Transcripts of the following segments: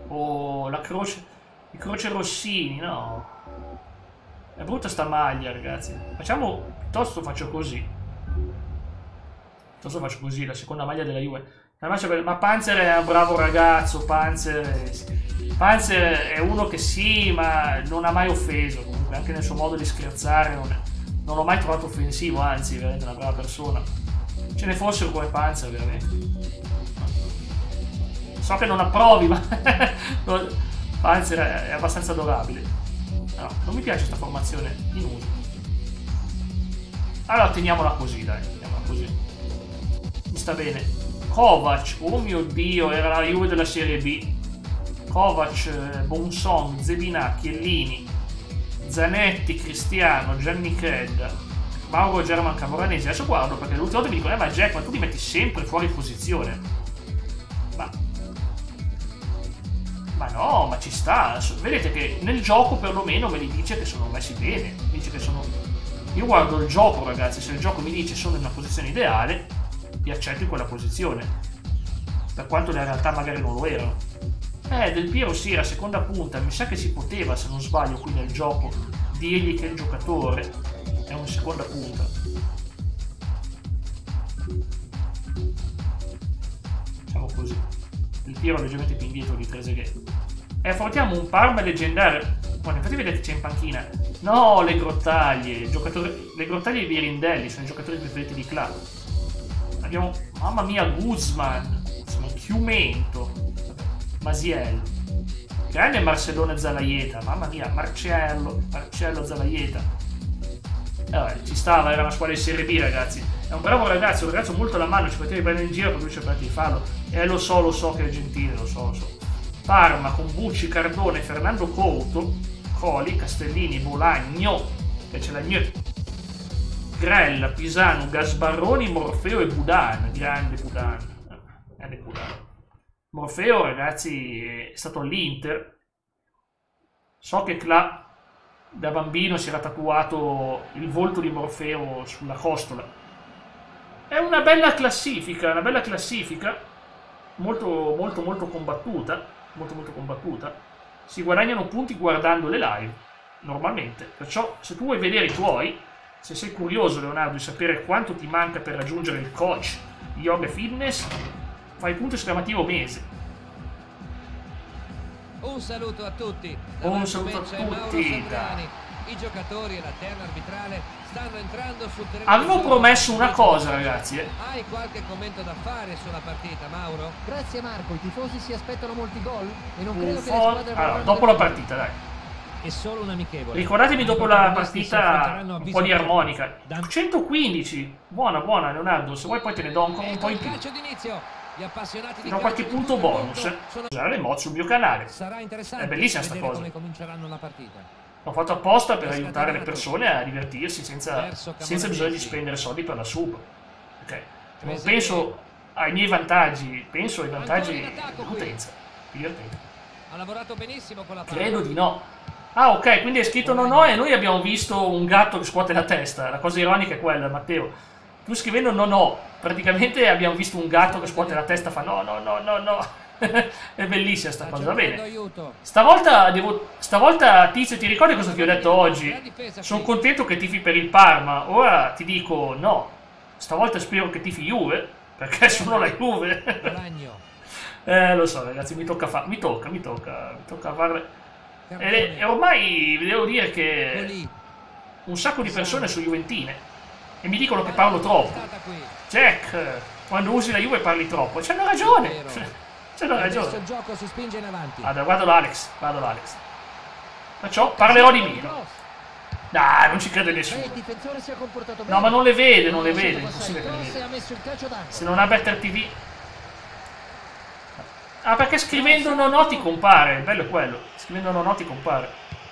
Oh, la croce. Il croce Rossini, no. È brutta sta maglia, ragazzi. Facciamo. Piuttosto faccio così. Piuttosto faccio così, la seconda maglia della Juve. Ma Panzer è un bravo ragazzo. Panzer è uno che sì, ma non ha mai offeso. Comunque, anche nel suo modo di scherzare, non l'ho mai trovato offensivo, anzi, veramente una brava persona. Ce ne fossero come Panzer, veramente. So che non approvi, ma Panzer è abbastanza adorabile. No, non mi piace questa formazione in uso. Allora teniamola così, dai, teniamola così. Mi sta bene. Kovac, oh mio Dio, era la Juve della Serie B. Kovac, Bonson, Zebina, Chiellini, Zanetti, Cristiano, Gianni Cred, Mauro German Camoranesi. Adesso guardo perché l'ultima volta mi dicono ma Jack, ma tu li metti sempre fuori posizione. Ma no, ma ci sta. Vedete che nel gioco perlomeno me li dice che sono messi bene. Dice che sono. Io guardo il gioco, ragazzi. Se il gioco mi dice sono in una posizione ideale, li accetto in quella posizione. Per quanto in realtà magari non lo erano. Del Piero sì, era seconda punta. Mi sa che si poteva, se non sbaglio, qui nel gioco, dirgli che il giocatore è un seconda punta. Facciamo così. Il Piero leggermente più indietro di Trezeguet. Affrontiamo un Parma leggendario. Guarda, infatti vedete c'è in panchina. No, le grottaglie. Le grottaglie e i Birindelli sono i giocatori preferiti di club. Abbiamo, mamma mia, Guzman, Chiumento, Masiello. Grande Marcellone Zalaieta. Mamma mia, Marcello Zalaieta. Ci stava, era una squadra di Serie B, ragazzi. È un bravo ragazzo, un ragazzo molto alla mano, ci poteva prendere in giro perché lui cercava di farlo. Lo so che è gentile, lo so. Parma con Bucci, Cardone, Fernando Couto, Coli, Castellini, Bolagno, che c'è la mia Grella, Pisano, Gasbarroni, Morfeo e Budan. Grande Budan. Morfeo, ragazzi, è stato all'Inter. So che da bambino si era tatuato il volto di Morfeo sulla costola. È una bella classifica, molto combattuta, si guadagnano punti guardando le live, normalmente, perciò se tu vuoi vedere i tuoi, se sei curioso, Leonardo, di sapere quanto ti manca per raggiungere il coach di yoga e fitness, fai punto esclamativo mese. Un saluto a tutti. Un saluto a tutti. I giocatori e la terna arbitrale stanno entrando sul terreno. Avevo promesso una cosa, ragazzi. Hai qualche commento da fare sulla partita, Mauro? Grazie Marco, i tifosi si aspettano molti gol e non credo che le squadre allora, dopo la partita, dai. È solo un amichevole. Ricordatemi dopo la partita un po' di armonica. 115. Buona, Leonardo. Se vuoi poi te ne do ancora un po' in più. Gli appassionati di qualche punto bonus. Usare le mod sul mio canale. Sarà interessante. È bellissima sta cosa. Come cominceranno la partita. L'ho fatto apposta per aiutare le persone a divertirsi senza bisogno di spendere soldi per la sub. Ok. Non penso ai miei vantaggi, penso ai vantaggi dell'utenza. Divertente. Ha lavorato benissimo con la palla. Credo di no. Ah, ok, quindi è scritto no e noi abbiamo visto un gatto che scuote la testa. La cosa ironica è quella, Matteo. Tu scrivendo no, praticamente abbiamo visto un gatto che scuote la testa e fa no. È bellissima sta cosa, va bene. Stavolta Tizio, ti ricordi cosa ti ho detto oggi? Sono contento che tifi per il Parma. Ora ti dico no. Stavolta spero che tifi Juve, perché sono la Juve. Lo so, ragazzi, mi tocca farle. E ormai vi devo dire che un sacco di persone sono juventine e mi dicono che parlo troppo. Jack, quando usi la Juve parli troppo. C'hanno ragione. C'hanno ragione. Il gioco si spinge in avanti. Vado l'Alex. Perciò parlerò di meno. Dai, non ci crede nessuno. No, ma non le vede. Impossibile che le vede. Se non ha Better TV. Ah, perché scrivendo no ti compare. Il bello è quello. Scrivendo no ti compare.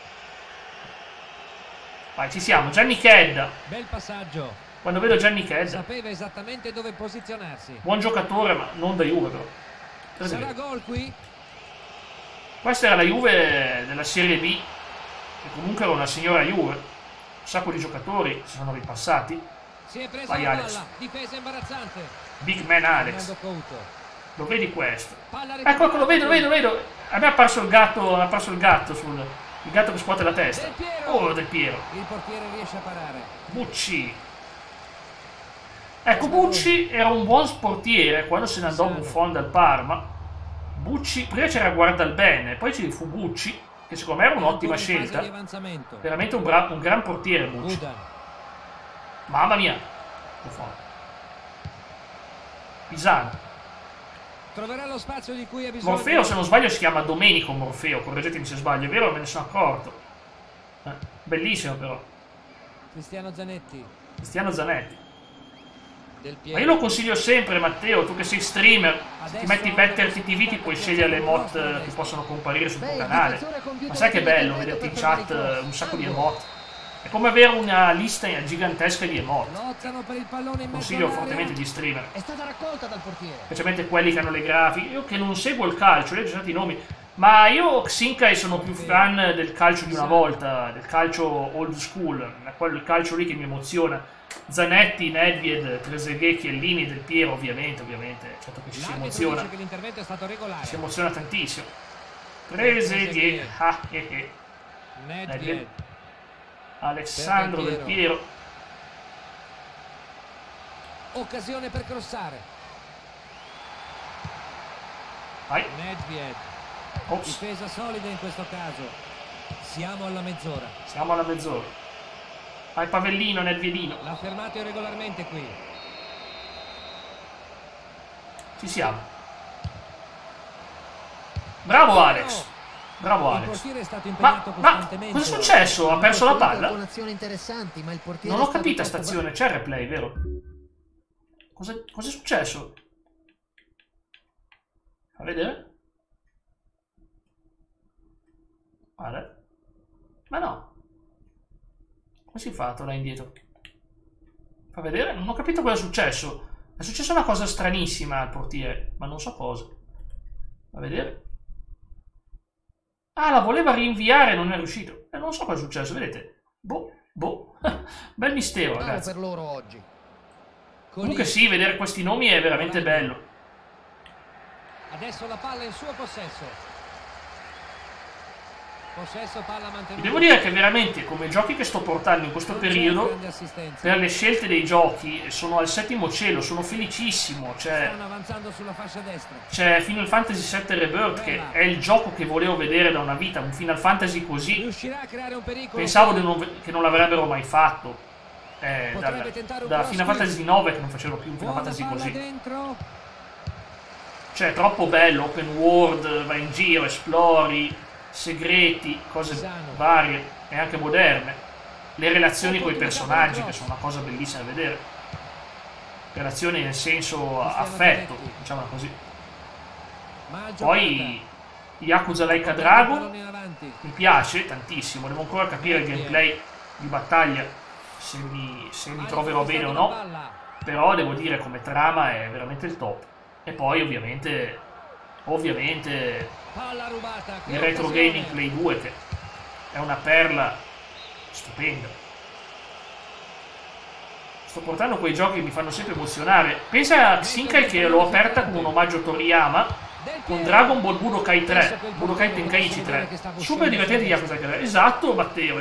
Vai, ci siamo. Gianni Chedda. Bel passaggio. Quando vedo Gianni Chedda. Sapeva esattamente dove posizionarsi. Buon giocatore, ma non da Juve però. Sarà gol qui? Questa era la Juve della Serie B, che comunque era una signora Juve. Un sacco di giocatori si sono ripassati. Si è presa vai la Alex. palla, difesa imbarazzante. Big man Alex. Lo vedi questo? Ecco, lo vedo. A me è apparso il gatto sul... Il gatto che scuote la testa. Del Piero. Oh, Del Piero. Il portiere riesce a parare. Bucci. Ecco, Bucci era un buon portiere quando se ne andò Buffon dal Parma. Bucci, prima c'era Guardalbene, poi ci fu Bucci, che secondo me era un'ottima scelta. Veramente un gran portiere Bucci. Mamma mia. Buffon. Pisano. Troverà lo spazio di cui ha bisogno. Morfeo, se non sbaglio, si chiama Domenico Morfeo, correggetemi se sbaglio, è vero? Me ne sono accorto. Bellissimo però. Cristiano Zanetti. Cristiano Zanetti. Del Ma Piero. io lo consiglio sempre, Matteo, tu che sei streamer, se ti metti Better TTV ti puoi scegliere le emote che possono comparire sul tuo canale. Ma sai che bello vederti in chat un sacco di emote. È come avere una lista gigantesca di emote. Lottano per il pallone in mezzo Consiglio all'area. fortemente di streamer. È stata raccolta dal portiere. Specialmente quelli che hanno le grafiche. Io che non seguo il calcio, leggo certi nomi. Ma io, Xinkai, sono più fan del calcio di una volta, del calcio old school. È quello il calcio lì che mi emoziona. Zanetti, Nedved, Trezeguet, Chiellini, Del Piero, ovviamente, certo che ci si L'arbitro emoziona. dice che l'intervento è stato regolare. Si emoziona tantissimo. Trezeguet, Nedved. Alessandro Del Piero. Occasione per crossare. Vai. Nedved. Ops, Difesa solida in questo caso. Siamo alla mezz'ora. siamo alla mezz'ora. Vai Pavellino, Nedvedino. L'ha fermato irregolarmente qui. Ci siamo. Bravo Alex. Bravo Il Alex. portiere è stato impegnato Ma costantemente. cosa è successo? Ha perso la palla? Con azioni interessanti, ma il portiere Non ho è stato capito troppo stazione, c'è il replay, vero? Cosa è successo? Fa vedere? Guarda. Ma no. Come si fa a tornare indietro? Fa vedere? Non ho capito cosa è successo. È successa una cosa stranissima al portiere, ma non so cosa. Fa vedere? Ah, la voleva rinviare e non è riuscito. Non so cosa è successo, vedete? Boh. Bel mistero, bravo ragazzi. per loro oggi. Comunque sì, vedere questi nomi è veramente bello. Adesso la palla in suo possesso. Possesso palla Vi mantenuta. devo dire che veramente, come giochi che sto portando in questo periodo, Grande assistenza. per le scelte dei giochi, sono al settimo cielo, sono felicissimo. Stanno avanzando sulla fascia destra. C'è Final Fantasy VII Rebirth, che è il gioco che volevo vedere da una vita, un Final Fantasy così. Riuscirà a creare un pericolo. Pensavo che non l'avrebbero mai fatto. Potrebbe tentare un Da cross Final qui. Fantasy 9 che non facevano più un Final Buona Fantasy palla così. dentro. Cioè, è troppo bello, open world, vai in giro, esplori, segreti, cose Pisano. varie e anche moderne. Le relazioni con i personaggi, che sono una cosa bellissima da vedere. Relazioni nel senso affetto, diciamola così. Mal giocata. Poi Yakuza Laika Pallone Dragon in avanti. mi piace tantissimo, devo ancora capire il gameplay di battaglia, se mi troverò bene o no, Palla. però devo dire come trama è veramente il top. E poi ovviamente Palla rubata. Che il Retro occasione. Gaming Play 2 che è una perla stupenda. Sto portando quei giochi che mi fanno sempre emozionare. Pensa a Xinkai che l'ho aperta come un omaggio a Toriyama con Dragon Ball Budokai 3, Budokai Tenkaichi 3. Super divertente Yakuza 3. Esatto Matteo.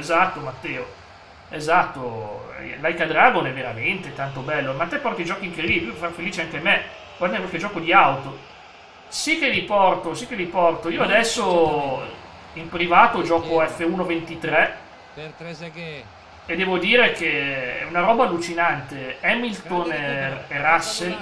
Esatto, Laika Dragon è veramente tanto bello. Ma te porti giochi incredibili, fa felice anche me. Guarda qualche gioco di auto. Sì che li porto. Io adesso in privato gioco F1 23 Per Trezeguet. e devo dire che è una roba allucinante. Hamilton e Russell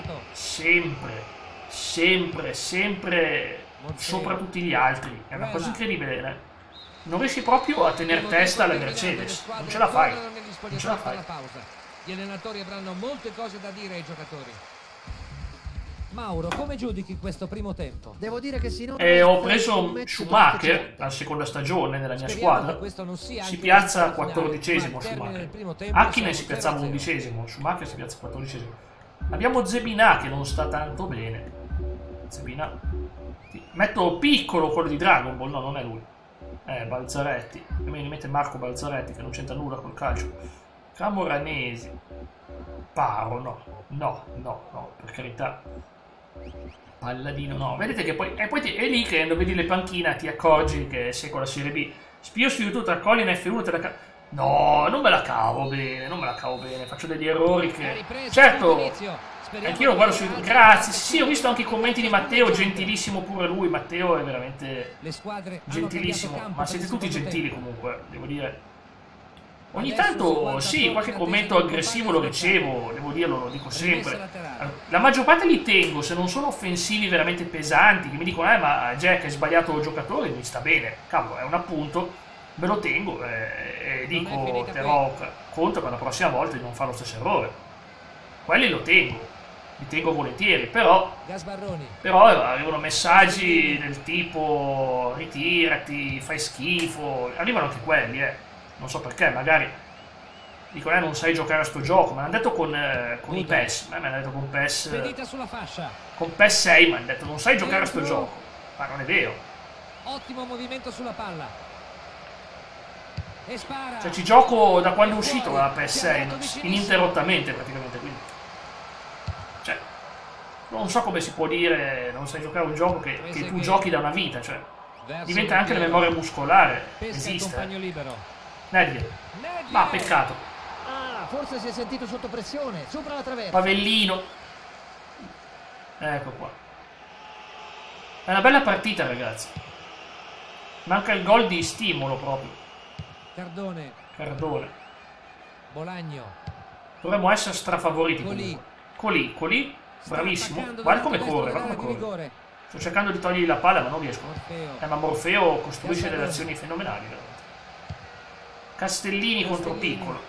sempre sopra tutti gli altri. È una cosa incredibile, eh? Non riesci proprio a tenere testa alla Mercedes. Non ce la fai. Gli allenatori avranno molte cose da dire ai giocatori. Mauro, come giudichi questo primo tempo? Devo dire che sinora Ho preso Schumacher alla seconda stagione nella mia squadra. Si piazza 14esimo Schumacher. Hakkinen si piazzava 11esimo, Schumacher si piazza 14esimo. Abbiamo Zebina che non sta tanto bene. Zebina. Metto piccolo quello di Dragon Ball, no, non è lui. Balzaretti. Mi mette Marco Balzaretti che non c'entra nulla col calcio. Camoranesi. Paro, no, per carità. Palladino no, vedete che poi è lì che quando vedi le panchine ti accorgi che sei con la Serie B. Spio su YouTube, tra colli in F1 te la no, non me la cavo bene, faccio degli errori che... Certo, anch'io lo guardo su YouTube, grazie, sì, ho visto anche i commenti di Matteo, gentilissimo pure lui, Matteo è veramente gentilissimo, ma siete tutti gentili comunque, devo dire. Ogni tanto, sì, qualche commento aggressivo lo ricevo, devo dirlo, lo dico sempre. La maggior parte li tengo, se non sono offensivi veramente pesanti, che mi dicono, ma Jack hai sbagliato il giocatore, mi sta bene, cavolo, è un appunto. Me lo tengo e dico terrò conto per la prossima volta di non fare lo stesso errore. Quelli li tengo volentieri, però arrivano messaggi del tipo ritirati, fai schifo, arrivano anche quelli, non so perché, magari dicono non sai giocare a sto gioco, me l'hanno detto con i PES, me l'hanno detto con PES 6, mi hanno detto non sai giocare a sto gioco, ma non è vero. Ottimo movimento sulla palla. Cioè ci gioco da quando è uscito la PS6 ininterrottamente praticamente, quindi cioè non so come si può dire non sai giocare a un gioco che tu giochi da una vita, cioè diventa anche la memoria muscolare, esiste. Ma peccato, forse si è sentito sotto pressione, sopra la traversa. Pavellino, ecco qua, è una bella partita ragazzi, manca il gol di stimolo proprio. Cardone. Bolagno. Dovremmo essere strafavoriti. Colì, bravissimo. Guarda come corre, Sto cercando di togliergli la palla ma non riesco. Ma Morfeo costruisce delle azioni fenomenali veramente. Castellini contro Piccolo.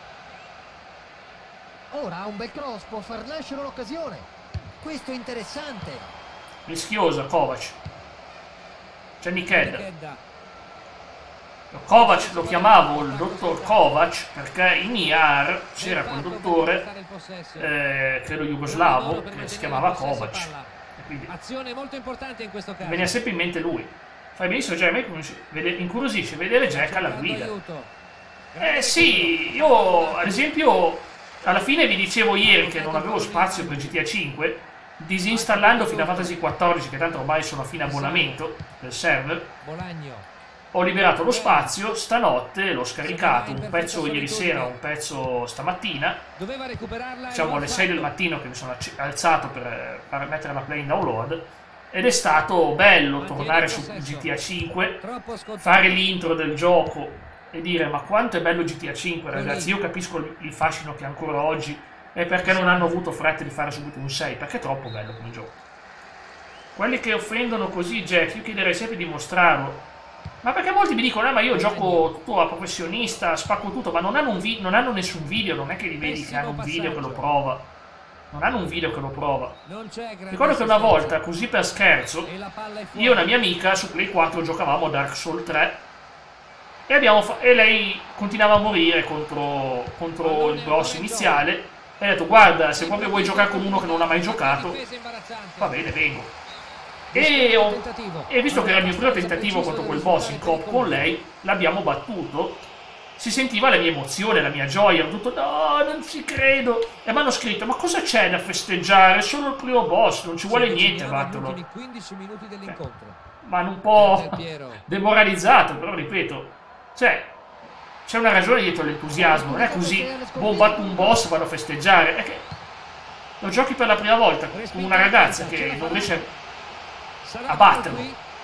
Ora un bel cross può far nascere un'occasione. Questo è interessante. Rischiosa, Kovac. C'è Nikedda. Kovac lo chiamavo il dottor Kovac perché in IAR c'era quel dottore, credo jugoslavo, che si chiamava Kovac. E quindi azione molto importante in questo caso. veniva sempre in mente lui. Fai benissimo, Jack, incuriosisce vedere Jack alla guida. Sì, io ad esempio alla fine vi dicevo ieri che non avevo spazio per GTA 5, disinstallando Final Fantasy XIV, che tanto ormai sono a fine abbonamento del server. Ho liberato lo spazio, stanotte l'ho scaricato, un pezzo ieri sera, un pezzo stamattina, diciamo alle 6 del mattino che mi sono alzato per mettere la play in download, ed è stato bello tornare su GTA 5, fare l'intro del gioco e dire ma quanto è bello GTA 5 ragazzi, io capisco il fascino che ancora oggi, e perché non hanno avuto fretta di fare subito un 6, perché è troppo bello come gioco. Quelli che offendono così Jack, io chiederei sempre di mostrarlo. Ma perché molti mi dicono, ma io gioco tutto a professionista, spacco tutto, ma non hanno nessun video, non è che li vedi che hanno un video che lo prova. Non hanno un video che lo prova. Ricordo che una volta, così per scherzo, io e una mia amica su Play 4 giocavamo a Dark Souls 3 e lei continuava a morire contro il boss iniziale e ha detto, guarda, se proprio vuoi giocare con uno che non ha mai giocato, va bene, vengo. E visto che era il mio primo tentativo contro quel boss in coop con lei, l'abbiamo battuto, si sentiva la mia emozione, la mia gioia, ho detto no, non ci credo, e mi hanno scritto ma cosa c'è da festeggiare, è solo il primo boss, non ci vuole niente, vattelo. Ma un po' demoralizzato, però ripeto, cioè c'è una ragione dietro l'entusiasmo, non è così, boh, batto un boss, vado a festeggiare, è che lo giochi per la prima volta con una ragazza che non riesce a batterlo.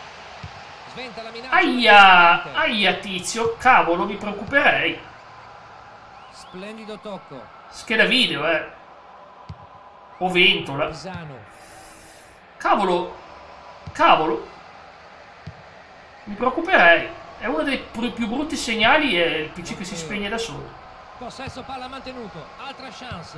Aia tizio, cavolo, mi preoccuperei. Splendido tocco. Scheda video, o ventola. Cavolo. Mi preoccuperei. È uno dei più brutti segnali, è il PC che si spegne da solo. Possesso palla mantenuto, altra chance.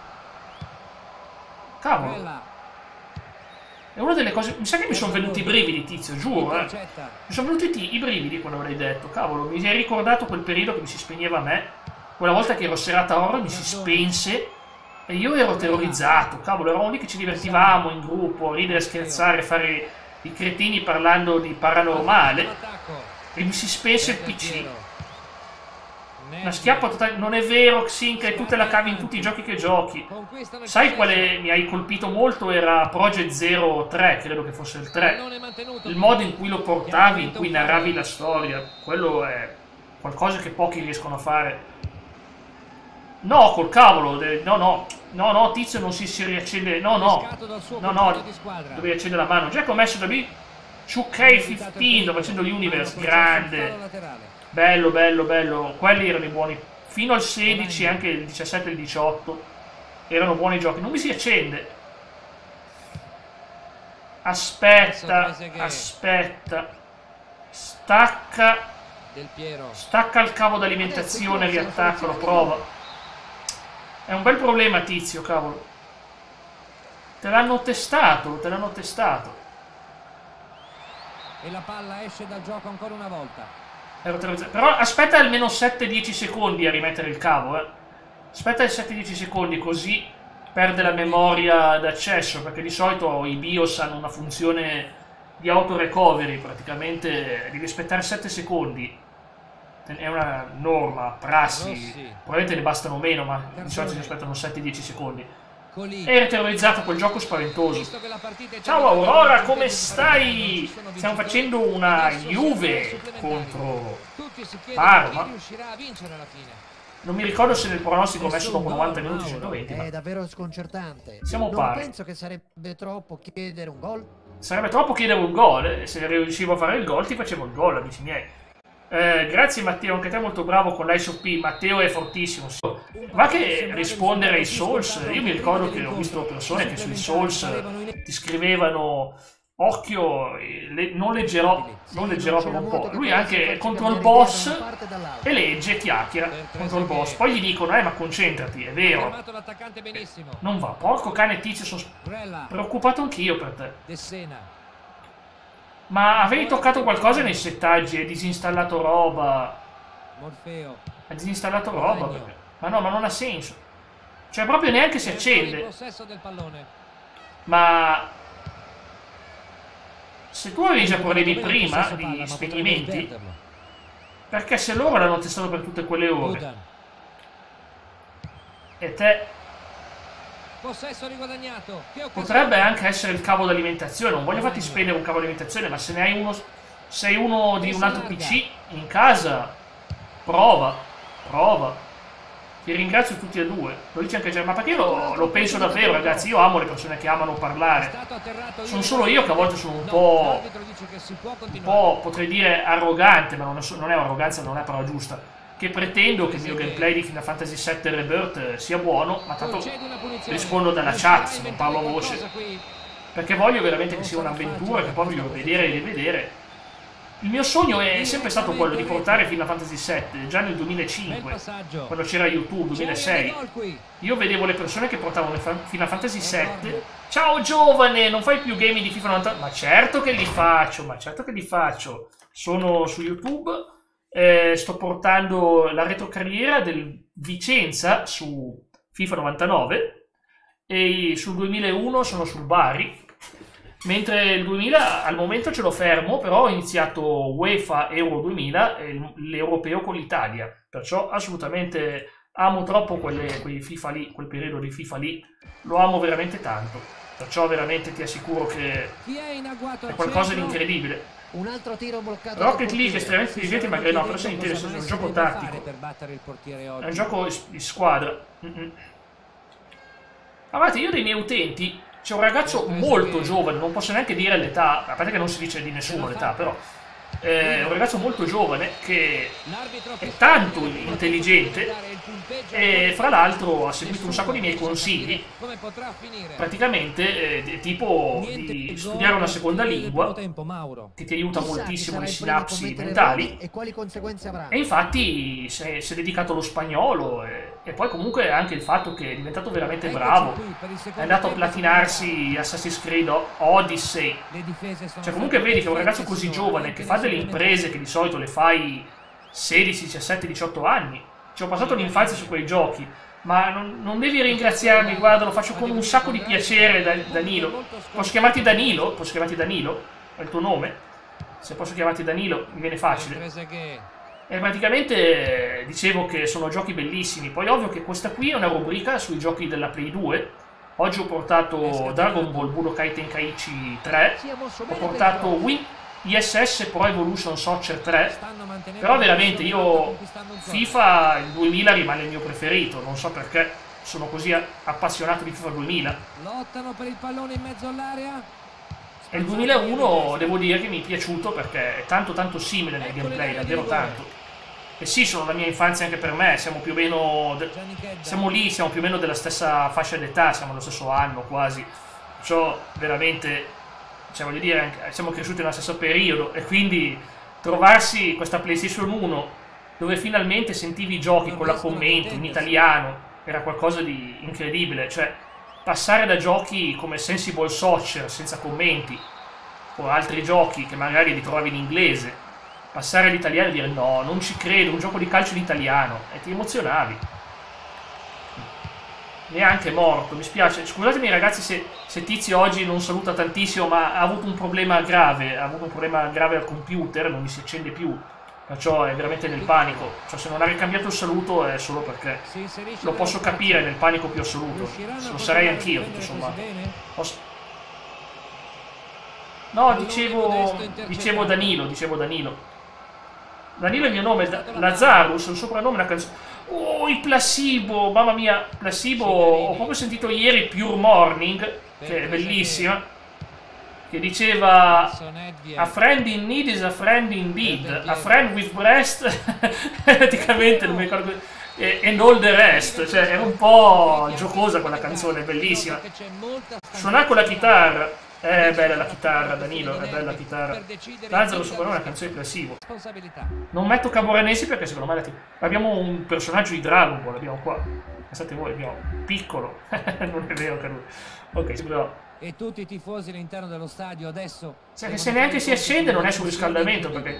Cavolo. È una delle cose... Mi sa che mi sono venuti i brividi, tizio, giuro, Mi sono venuti i brividi quando avrei detto. Cavolo, mi hai ricordato quel periodo che mi si spegneva a me. Quella volta che ero serata oro mi si spense e io ero terrorizzato. Cavolo, eravamo lì che ci divertivamo in gruppo, a ridere, scherzare, fare i cretini parlando di paranormale. E mi si spense il PC. Una schiappa totale. Non è vero, Xink, e tu te la cavi in tutti i giochi che giochi. Sai quale mi hai colpito molto? Era Project Zero 3, credo che fosse il 3. Il modo in cui lo portavi, in cui narravi la storia. Quello è qualcosa che pochi riescono a fare. No, col cavolo. No, tizio non si riaccende. No. Dove accende la mano. Già che ho messo da lì. 2K15, sto facendo l'Universe. Grande. Bello. Quelli erano i buoni. Fino al 16, anche il 17 e il 18 erano buoni giochi. Non mi si accende. Aspetta. Stacca il cavo d'alimentazione, riattaccalo, prova. È un bel problema, tizio, cavolo. Te l'hanno testato. E la palla esce dal gioco ancora una volta. Però aspetta almeno 7-10 secondi a rimettere il cavo, Aspetta 7-10 secondi, così perde la memoria d'accesso, perché di solito i BIOS hanno una funzione di auto-recovery, praticamente devi aspettare 7 secondi. È una norma, prassi, probabilmente ne bastano meno, ma di solito si aspettano 7-10 secondi. È terrorizzato quel gioco spaventoso. Ciao Aurora, come stai? Stiamo facendo una Juve contro Parma. Non mi ricordo se nel pronostico ho messo dopo 90 minuti 120. È davvero sconcertante. Siamo non pari. penso che sarebbe troppo chiedere un gol. Sarebbe troppo chiedere un gol. E se riuscivo a fare il gol ti facevo il gol, amici miei. Grazie Matteo, anche te molto bravo con l'ISOP. Matteo è fortissimo. Va che rispondere ai Souls. Io mi ricordo che ho visto persone che sui Souls ti scrivevano: occhio, non leggerò per un po'. Lui anche contro il boss e legge, chiacchiera contro il boss. Poi gli dicono: ma concentrati, è vero. Non va, porco cane tizio, sono preoccupato anch'io per te. Ma avevi toccato qualcosa nei settaggi? Hai disinstallato roba? Hai disinstallato roba? Ma no, ma non ha senso. Cioè proprio neanche si accende. Ma se tu avevi già problemi prima di spegnimenti, perché se loro l'hanno testato per tutte quelle ore e te... Possesso riguadagnato. Potrebbe anche essere il cavo d'alimentazione. Non voglio farti spendere un cavo d'alimentazione, ma se ne hai uno, sei uno di un altro PC in casa, prova. Ti ringrazio tutti e due. Lo dice anche Germano, ma perché io lo penso davvero, ragazzi. Io amo le persone che amano parlare. Sono solo io che a volte sono un po', potrei dire arrogante, ma non è arroganza, non è la parola giusta, che pretendo che il mio gameplay di Final Fantasy VII Rebirth sia buono, ma tanto rispondo dalla chat se non parlo a voce, perché voglio veramente che sia un'avventura che poi voglio vedere e rivedere. Il mio sogno è sempre stato quello di portare Final Fantasy VII, già nel 2005, quando c'era YouTube, 2006. Io vedevo le persone che portavano Final Fantasy VII. Ciao giovane, non fai più gaming di FIFA 90? Ma certo che li faccio, Sono su YouTube. Sto portando la retrocarriera del Vicenza su FIFA 99 e sul 2001 sono sul Bari, mentre il 2000 al momento ce l'ho fermo, però ho iniziato UEFA Euro 2000 e l'Europeo con l'Italia, perciò assolutamente amo troppo quei FIFA lì, quel periodo di FIFA lì, lo amo veramente tanto, perciò veramente ti assicuro che è qualcosa di incredibile. Un altro tiro bloccato. Rocket League è estremamente intelligente, magari no, però è interessante, è un gioco tattico. È un gioco di squadra. Guardate, io dei miei utenti, c'è un ragazzo molto giovane, non posso neanche dire l'età, a parte che non si dice di nessuno l'età, però è un ragazzo molto giovane che è tanto intelligente e fra l'altro ha seguito un sacco di miei consigli, praticamente tipo di studiare una seconda lingua che ti aiuta moltissimo le sinapsi mentali, e infatti si è dedicato allo spagnolo e poi comunque anche il fatto che è diventato veramente bravo, è andato a platinarsi Assassin's Creed Odyssey, cioè comunque vedi che un ragazzo così giovane che fa delle imprese che di solito le fai 16, 17, 18 anni, ci ho passato l'infanzia su quei giochi, ma non devi ringraziarmi, guarda, lo faccio con un sacco di piacere, Danilo. Posso chiamarti Danilo? È il tuo nome? Se posso chiamarti Danilo mi viene facile. E praticamente dicevo che sono giochi bellissimi. Poi ovvio che questa qui è una rubrica sui giochi della Play 2. Oggi ho portato Dragon Ball Budokai Tenkaichi 3, ho portato ISS Pro Evolution Soccer 3, però veramente io FIFA il 2000 rimane il mio preferito, non so perché sono così appassionato di FIFA 2000. Lottano per il pallone in mezzo all'area. E il 2001 devo dire che mi è piaciuto perché è tanto simile nel gameplay, davvero tanto. E sì, sono la mia infanzia anche per me, siamo più o meno siamo lì, siamo più o meno della stessa fascia d'età, siamo allo stesso anno quasi. Perciò veramente, cioè voglio dire, siamo cresciuti nello stesso periodo e quindi trovarsi questa PlayStation 1 dove finalmente sentivi i giochi con la commento in italiano era qualcosa di incredibile, cioè passare da giochi come Sensible Soccer senza commenti o altri giochi che magari li trovavi in inglese, passare all'italiano e dire no, non ci credo, un gioco di calcio in italiano, e ti emozionavi. Neanche morto, mi spiace, scusatemi ragazzi se Tizio oggi non saluta tantissimo, ma ha avuto un problema grave, al computer, non mi si accende più, perciò è veramente nel panico, cioè se non ha ricambiato il saluto è solo perché lo posso capire, nel panico più assoluto, lo sarei anch'io tutto sommato. No, dicevo Danilo. Danilo è il mio nome, Lazarus, il soprannome, la canzone. Oh, il Placebo, mamma mia, Placebo, ho proprio sentito ieri Pure Morning, che è bellissima, che diceva a friend in need is a friend indeed, a friend with breast, praticamente non mi ricordo, and all the rest, cioè era un po' giocosa quella canzone, bellissima. Suonare con la chitarra. È bella la chitarra, Danilo, è bella la chitarra. Lazzaro sopra una canzone di Placebo. Non metto Camoranesi perché secondo me abbiamo un personaggio di Dragon Ball, abbiamo qua. Pensate voi, abbiamo piccolo. Non è vero che lui. Ok, sicuro. E tutti i tifosi all'interno dello stadio adesso. Cioè che se neanche si accende non è sul riscaldamento perché.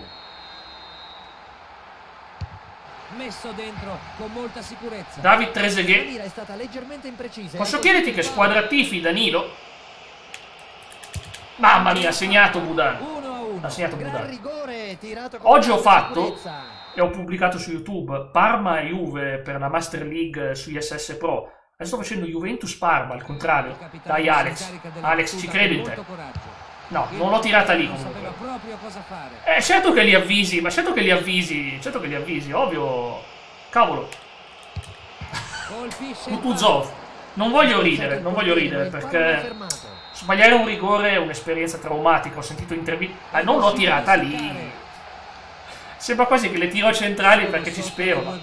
Messo dentro con molta sicurezza. David Trezeguet. Posso chiederti che squadra tifi, Danilo? Mamma mia, ha segnato Budan. Ha segnato Budan. Oggi ho fatto e ho pubblicato su YouTube Parma e Juve per la Master League su ISS Pro. Adesso sto facendo Juventus Parma, al contrario. Dai Alex. Alex, ci credo in te. No, non l'ho tirata lì comunque. Certo che li avvisi, ma certo che li avvisi, ovvio. Cavolo. Kutuzov. Non voglio ridere perché sbagliare un rigore è un'esperienza traumatica. Ho sentito interviste. Non l'ho tirata lì. Sembra quasi che le tiro centrali perché ci spero. Ma...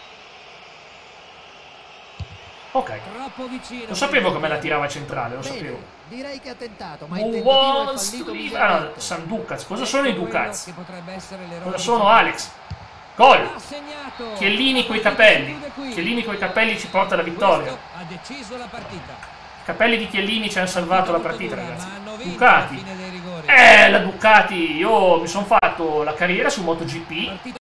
ok. Lo sapevo che me la tirava centrale, lo sapevo. Direi che ha tentato, ma San Ducats. Cosa sono i Ducats? Cosa sono, Alex? Gol! Chiellini coi capelli. Chiellini coi capelli ci porta alla vittoria. I capelli di Chiellini ci hanno salvato la partita, ragazzi. Ducati. La Ducati. Io mi sono fatto la carriera su MotoGP.